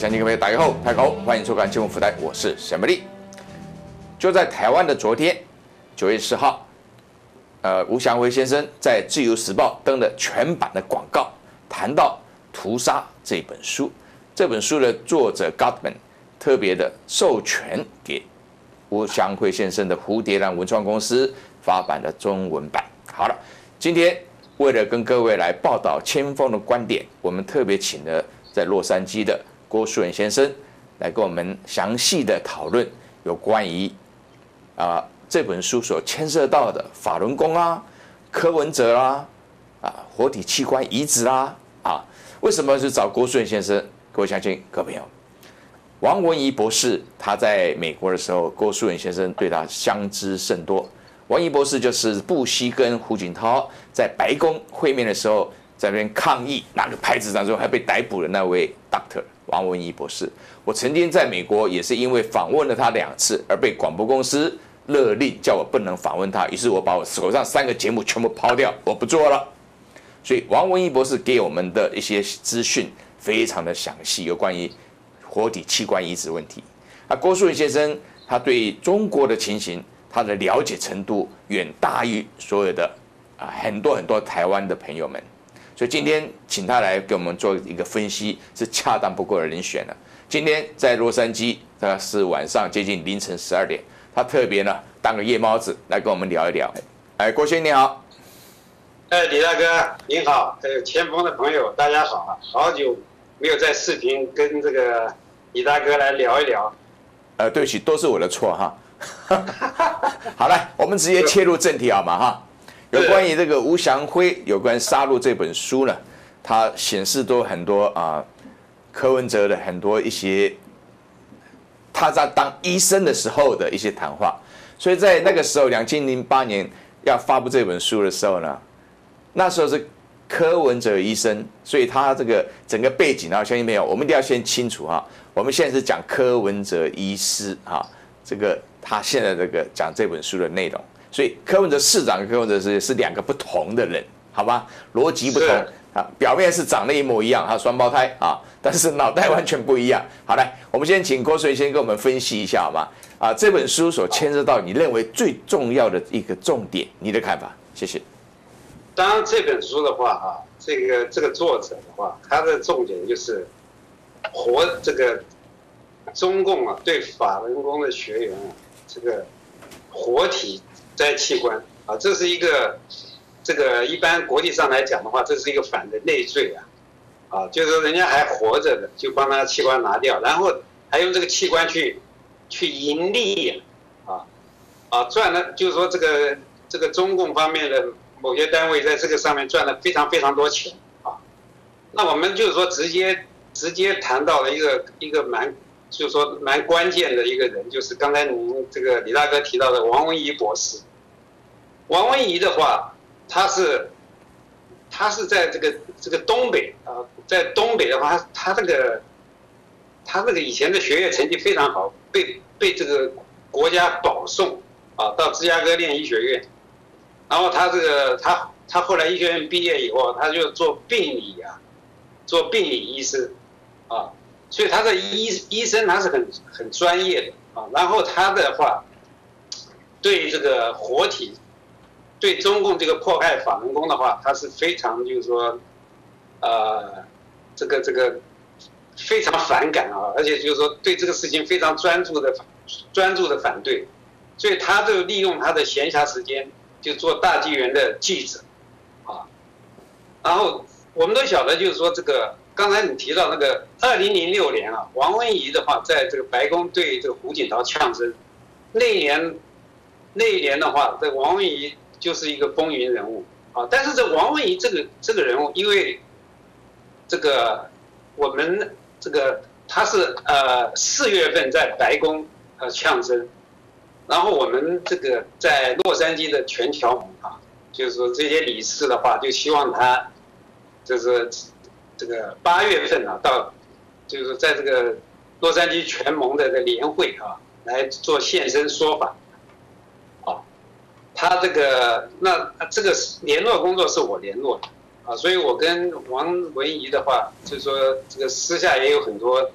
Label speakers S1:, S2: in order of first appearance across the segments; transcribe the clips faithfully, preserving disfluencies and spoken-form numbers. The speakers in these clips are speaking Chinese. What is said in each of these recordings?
S1: 乡亲各位大家好，大家好，欢迎收看《新闻福台》，我是沈美丽。就在台湾的昨天，九月十号，呃，吴祥辉先生在《自由时报》登了全版的广告，谈到《屠杀》这本书。这本书的作者 Gottman 特别的授权给吴祥辉先生的蝴蝶兰文创公司发版的中文版。好了，今天为了跟各位来报道千锋的观点，我们特别请了在洛杉矶的郭树仁先生来跟我们详细的讨论有关于啊这本书所牵涉到的法轮功啊、柯文哲啦、啊活体器官移植啦啊，为什么是找郭树仁先生？各位乡亲、各位朋友，王文仪博士他在美国的时候，郭树仁先生对他相知甚多。王仪博士就是布希跟胡锦涛在白宫会面的时候，在那边抗议拿个牌子上说还被逮捕的那位 Doctor 王文仪博士。我曾经在美国也是因为访问了他两次，而被广播公司勒令叫我不能访问他，于是我把我手上三个节目全部抛掉，我不做了。所以王文仪博士给我们的一些资讯非常的详细，有关于活体器官移植问题。啊，郭树仁先生他对中国的情形，他的了解程度远大于所有的啊很多很多台湾的朋友们，所以今天请他来给我们做一个分析，是恰当不过的人选了。今天在洛杉矶，大概是晚上接近凌晨十二点，他特别呢当个夜猫子来跟我们聊一聊。哎，郭先生你好。
S2: 哎，李大哥您好，还有前锋的朋友大家好啊，好久没有在视频跟这个李大哥来聊一聊。
S1: 呃，对不起，都是我的错哈。好了，我们直接切入正题好吗？哈，有关于这个吴祥辉有关《杀戮》这本书呢，它显示都很多啊、呃，柯文哲的很多一些他在当医生的时候的一些谈话，所以在那个时候，两千零八年要发布这本书的时候呢，那时候是柯文哲医生，所以他这个整个背景啊，相信没有，我们一定要先清楚哈。我们现在是讲柯文哲医师哈，这个。他现在这个讲这本书的内容，所以柯文哲市长跟柯文哲是是两个不同的人，好吧？逻辑不同啊，表面是长得一模一样，他双胞胎啊，但是脑袋完全不一样。好来，我们先请郭树仁先跟我们分析一下好吗？啊，这本书所牵涉到你认为最重要的一个重点，你的看法？谢谢。
S2: 当然这本书的话啊，这个这个作者的话，他的重点就是活这个中共啊对法轮功的学员啊。这个活体摘器官啊，这是一个这个一般国际上来讲的话，这是一个反人类罪啊，啊，就是说人家还活着的，就帮他器官拿掉，然后还用这个器官去去盈利啊啊赚了，就是说这个这个中共方面的某些单位在这个上面赚了非常非常多钱啊。那我们就是说直接直接谈到了一个一个蛮。就是说，蛮关键的一个人，就是刚才您这个李大哥提到的王文仪博士。王文仪的话，他是他是在这个这个东北啊，在东北的话，他他这个他这个以前的学业成绩非常好，被被这个国家保送啊到芝加哥练医学院，然后他这个他他后来医学院毕业以后，他就做病理啊，做病理医师啊。所以他的医医生他是很很专业的啊，然后他的话对这个活体，对中共这个迫害法轮功的话，他是非常就是说，呃，这个这个非常反感啊，而且就是说对这个事情非常专注的专注的反对，所以他就利用他的闲暇时间就做大纪元的记者啊，然后我们都晓得就是说这个。刚才你提到那个二零零六年啊，王文仪的话，在这个白宫对这个胡锦涛呛声，那一年，那一年的话，这王文仪就是一个风云人物啊。但是这王文仪这个这个人物，因为这个我们这个他是呃四月份在白宫呃呛声，然后我们这个在洛杉矶的全侨盟啊，就是说这些理事的话，就希望他就是。这个八月份啊，到就是在这个洛杉矶全盟的这联会啊，来做现身说法，啊，他这个那这个联络工作是我联络的啊，所以我跟王文仪的话，就是说这个私下也有很多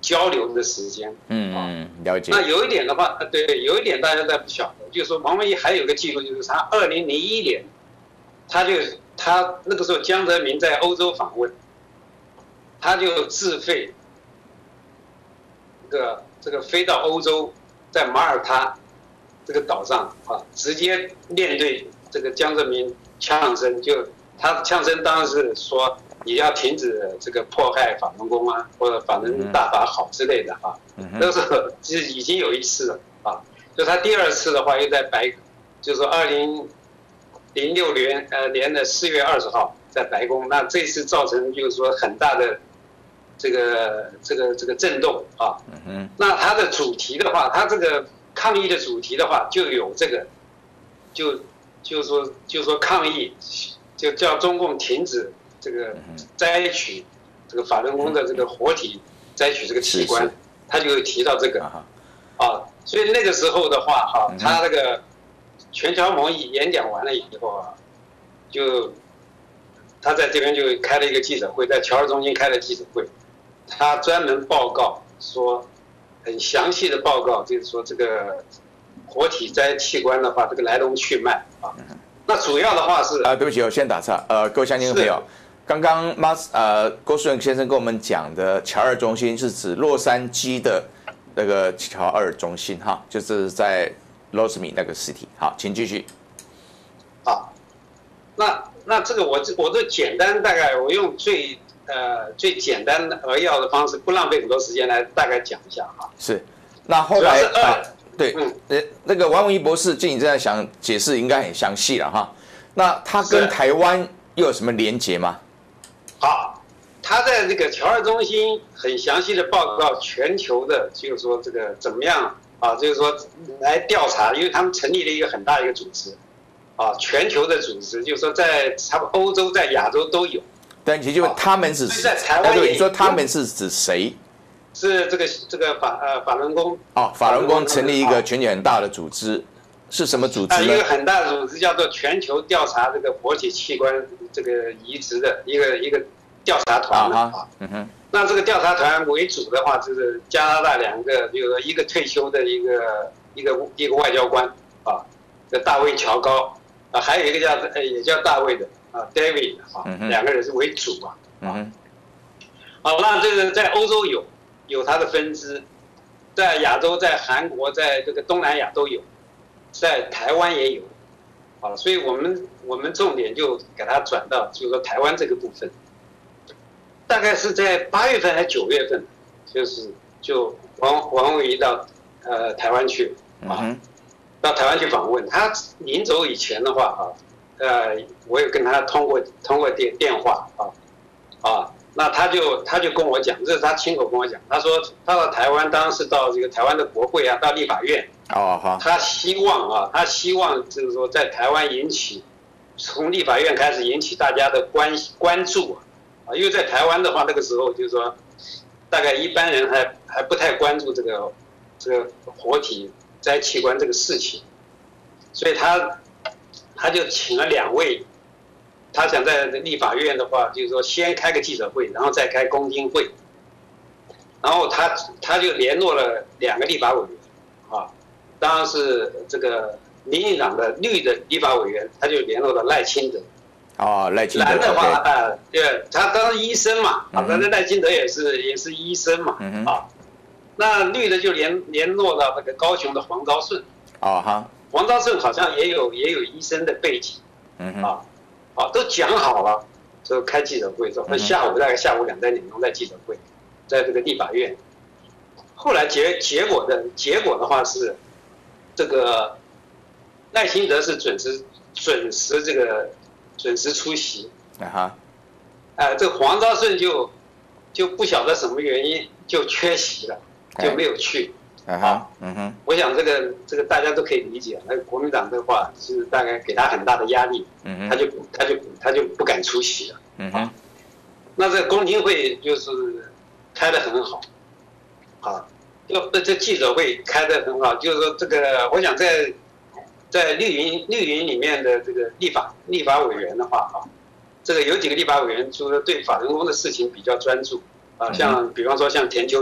S2: 交流的时间。
S1: 嗯嗯，了解。
S2: 那有一点的话，对，有一点大家都不晓得，就是说王文义还有个记录，就是他二零零一年，他就他那个时候江泽民在欧洲访问，他就自费这个这个飞到欧洲，在马耳他这个岛上啊，直接面对这个江泽民呛声，就他呛声当然是说你要停止这个迫害法轮功啊，或者法轮大法好之类的啊。那个时候其实已经有一次了啊，就他第二次的话又在白，就是说二零零六年呃年的四月二十号在白宫，那这次造成就是说很大的这个这个这个震动啊。那它的主题的话，它这个抗议的主题的话就有这个，就就是说就是说抗议，就叫中共停止这个摘取这个法轮功的这个活体摘取这个器官，他就会提到这个啊，所以那个时候的话哈，他那个全侨盟议演讲完了以后啊，就他在这边就开了一个记者会，在侨儿中心开了记者会，他专门报告说。很详细的报告，就是说这个活体摘器官的话，这个来龙去脉啊。那主要的话是
S1: 啊，对不起，我先打岔。呃，各位乡亲朋友，刚刚马呃郭树仁先生跟我们讲的侨儿中心是指洛杉矶的那个侨儿中心哈，就是在罗斯米那个实体。好，请继续。
S2: 好，那那这个我我这简单大概我用最。呃，最简单的扼要的方式，不浪费很多时间来大概讲一下哈。
S1: 是，那后来
S2: 啊，
S1: 对，嗯，呃，那个王文义博士，就你这样想解释，应该很详细了哈。那他跟台湾又有什么连结吗？
S2: 好，他在这个侨儿中心很详细的报告全球的，就是说这个怎么样啊，就是说来调查，因为他们成立了一个很大的一个组织，啊，全球的组织，就是说在差不多欧洲、在亚洲都有。
S1: 但其实就他们是指，
S2: 在台湾，
S1: 你说他们是指谁？
S2: 是这个这个法呃法轮功
S1: 哦，法轮功成立一个全球很大的组织，是什么组织呢？
S2: 一个很大的组织叫做全球调查这个活体器官这个移植的一个一个调查团啊。嗯哼。那这个调查团为主的话，就是加拿大两个，比如说一个退休的一个一个一个外交官啊，叫大卫乔高啊，还有一个叫呃也叫大卫的。啊 ，David 啊，两个人是为主啊。嗯好，那这个在欧洲有有它的分支，在亚洲、在韩国、在这个东南亚都有，在台湾也有。啊，所以我们我们重点就给它转到就是说台湾这个部分，大概是在八月份还是九月份，就是就王王文义到呃台湾去啊，到台湾去访问。他临走以前的话啊。呃，我有跟他通过通过电电话啊，啊，那他就他就跟我讲，这是他亲口跟我讲，他说他到台湾，当时到这个台湾的国会啊，到立法院，哦好，他希望啊，他希望就是说在台湾引起，从立法院开始引起大家的关关注啊，啊，因为在台湾的话，那个时候就是说，大概一般人还还不太关注这个这个活体摘器官这个事情，所以他。他就请了两位，他想在立法院的话，就是说先开个记者会，然后再开公听会，然后他他就联络了两个立法委员，啊，当然是这个民进党的绿的立法委员，他就联络了赖清德。
S1: 哦，赖清德。
S2: 蓝的话啊，对，他当然医生嘛，啊，反正赖清德也是也是医生嘛，啊，那绿的就联联络到那个高雄的黄昭顺。哦哈。黄昭顺好像也有也有医生的背景，嗯啊，啊都讲好了，就开记者会，说下午大概下午两三点钟在记者会，在这个立法院。后来结结果的结果的话是，这个赖清德是准时准时这个准时出席，啊哈，呃这个黄昭顺就就不晓得什么原因就缺席了，就没有去。啊，嗯哼，我想这个这个大家都可以理解。那个国民党的话是大概给他很大的压力，嗯哼，他就他就他就不敢出席了，嗯哼。那这公听会就是开得很好，啊，就这记者会开得很好，就是说这个，我想在在绿营绿营里面的这个立法立法委员的话啊，这个有几个立法委员就是对法轮功的事情比较专注啊，像比方说像田秋瑾。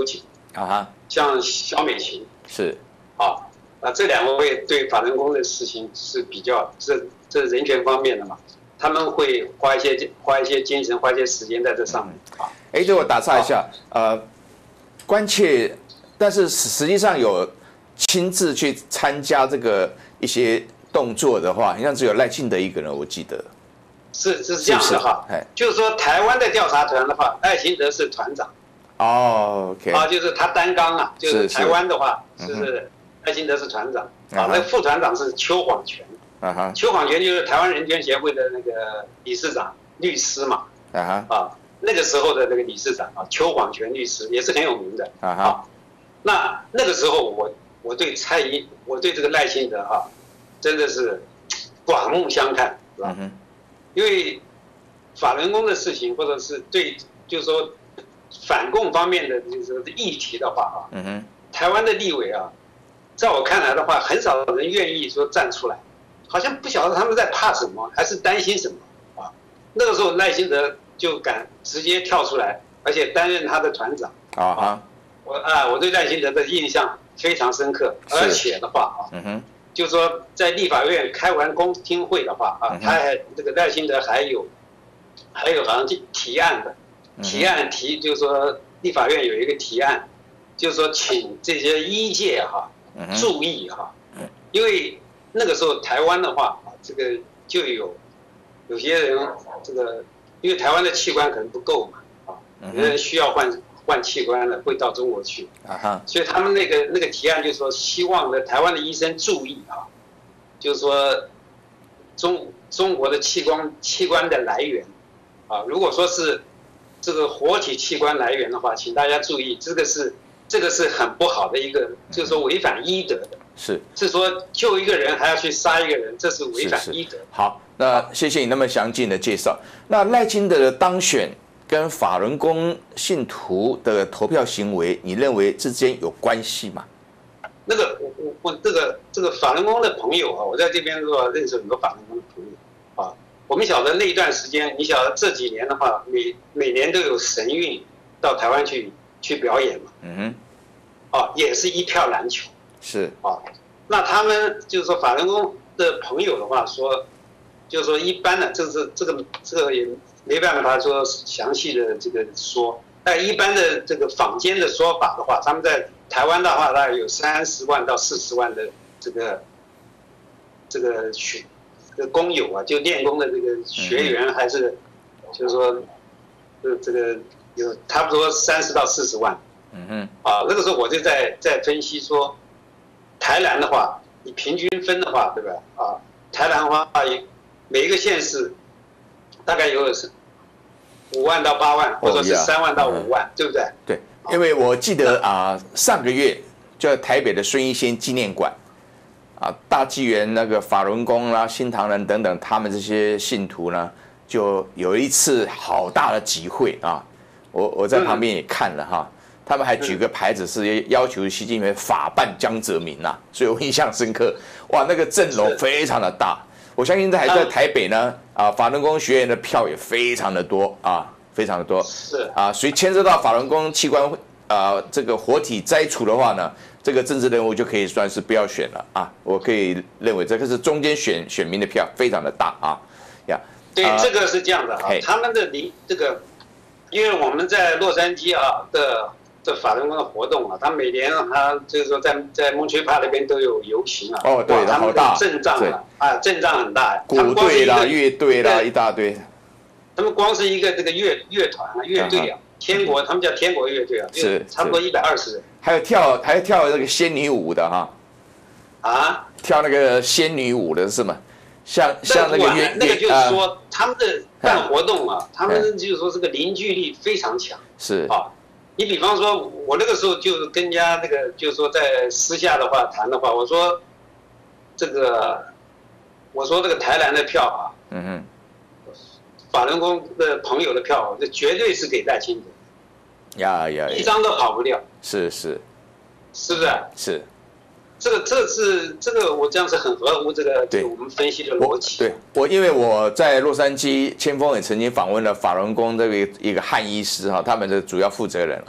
S1: 啊哈，
S2: 像萧美琴
S1: 是
S2: 啊啊，这两位对法轮功的事情是比较这这人权方面的嘛，他们会花一些花一些精神，花一些时间在这上面啊。
S1: 哎，这我打岔一下，呃，关切，但是实际上有亲自去参加这个一些动作的话，好像只有赖清德一个人，我记得。
S2: 是是这样的哈，就是说台湾的调查团的话，赖清德是团长。
S1: 哦 ，OK。
S2: 啊，就是他担纲啊，就是台湾的话是赖清德是团长啊，那副团长是邱晃全。啊哈。邱晃全就是台湾人权协会的那个理事长、律师嘛。啊哈。啊。那个时候的那个理事长啊，邱晃全律师也是很有名的啊。啊那那个时候我我对蔡英，我对这个赖清德啊，真的是刮目相看，是吧？嗯、因为法轮功的事情，或者是对，就是说反共方面的就是议题的话啊，嗯哼，台湾的立委啊，在我看来的话，很少人愿意说站出来，好像不晓得他们在怕什么，还是担心什么啊？那个时候赖清德就敢直接跳出来，而且担任他的团长啊。我啊，我对赖清德的印象非常深刻，而且的话啊，嗯哼，就是说在立法院开完公听会的话啊，他还这个赖清德还有还有好像提案的，提案提就是说立法院有一个提案，就是说请这些医界哈注意哈，因为那个时候台湾的话啊，这个就有有些人这个。因为台湾的器官可能不够嘛，啊，有人需要换换器官了，会到中国去，啊哈，所以他们那个那个提案就是说，希望呢台湾的医生注意啊，就是说中中国的器官器官的来源，啊，如果说是这个活体器官来源的话，请大家注意，这个是这个是很不好的一个，就是说违反医德的，是是说救一个人还要去杀一个人，这是违反医德。
S1: 好。那谢谢你那么详尽的介绍。那赖清德的当选跟法轮功信徒的投票行为，你认为之间有关系吗？
S2: 那个我我我这个这个法轮功的朋友啊，我在这边说认识很多法轮功的朋友啊。我们晓得那一段时间，你晓得这几年的话，每每年都有神韵到台湾去去表演嘛。嗯哼。啊，也是一票难求。
S1: 是
S2: 啊，那他们就是说法轮功的朋友的话说。就是说，一般的，这是这个这个也没办法说详细的这个说，但一般的这个坊间的说法的话，他们在台湾的话，大概有三十万到四十万的这个这个学这个工友啊，就练功的这个学员，还是就是说，呃，这个有差不多三十到四十万。嗯哼。啊，那个时候我就在在分析说，台南的话，你平均分的话，对吧？啊，台南的话也。每一个县市大概有是五万到八万，或者是三万到五万，对不对？
S1: 对，因为我记得啊，上个月就在台北的孙逸仙纪念馆啊，大纪元那个法轮功啦、新唐人等等，他们这些信徒呢，就有一次好大的集会啊，我我在旁边也看了哈，他们还举个牌子是要求习近平法办江泽民呐，所以我印象深刻。哇，那个阵容非常的大。我相信这还在台北呢，啊，法轮功学员的票也非常的多啊，非常的多。是啊，所以牵涉到法轮功器官啊这个活体摘除的话呢，这个政治人物就可以算是不要选了啊。我可以认为这个是中间选选民的票非常的大啊，呀。
S2: 对，这个是这样的啊，他们的离这个，因为我们在洛杉矶啊的。这法轮功的活动啊，他每年他就是说在在蒙吹帕那边都有游行啊。
S1: 哦，对，
S2: 他们
S1: 的
S2: 阵仗啊，啊，阵仗很大。
S1: 鼓队啦、乐队啦，一大堆。
S2: 他们光是一个这个乐乐团啊、乐队啊，天国，他们叫天国乐队啊，是差不多一百二十人。
S1: 还有跳，还有跳那个仙女舞的哈。
S2: 啊？
S1: 跳那个仙女舞的是吗？像像那个乐，
S2: 那个就是说他们的办活动啊，他们就是说这个凝聚力非常强。
S1: 是
S2: 啊。你比方说，我那个时候就跟人家那个，就是说在私下的话谈的话，我说这个，我说这个台南的票啊，嗯哼，法轮功的朋友的票，这绝对是给赖清德，
S1: 呀呀，
S2: 一张都跑不掉，
S1: 是是，
S2: 是不是？
S1: 是，
S2: 这个这是这个我这样是很合乎这个对我们分析的逻辑。
S1: 对我，因为我在洛杉矶，千峰也曾经访问了法轮功这个一个汉医师哈，他们的主要负责人啊，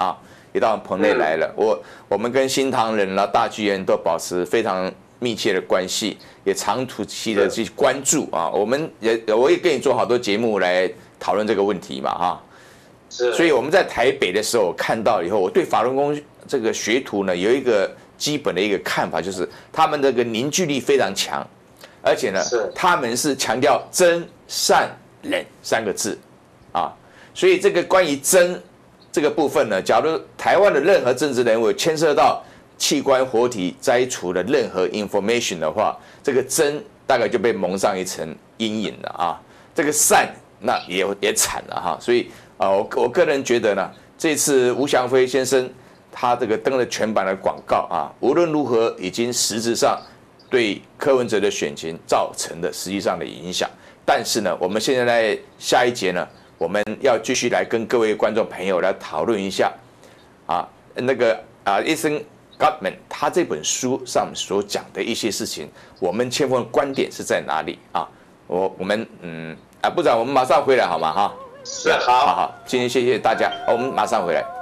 S1: 也到棚内来了。我我们跟新唐人啦、大剧院都保持非常密切的关系，也长期的去关注啊。我们也我也跟你做好多节目来讨论这个问题嘛，哈。所以我们在台北的时候看到以后，我对法轮功这个学徒呢有一个基本的一个看法，就是他们这个凝聚力非常强，而且呢，他们是强调真善忍三个字啊。所以这个关于真这个部分呢，假如台湾的任何政治人物牵涉到器官活体摘除的任何 information 的话，这个真大概就被蒙上一层阴影了啊。这个善那也也惨了哈。所以啊，我我个人觉得呢，这次吴祥辉先生他这个登了全版的广告啊，无论如何已经实质上对柯文哲的选情造成的实际上的影响。但是呢，我们现在在下一节呢，我们要继续来跟各位观众朋友来讨论一下啊，那个啊，医生。Gottman 他这本书上所讲的一些事情，我们千锋的观点是在哪里啊？我我们嗯啊，部长，我们马上回来好吗？哈，
S2: 是好，
S1: 好好，今天谢谢大家，我们马上回来。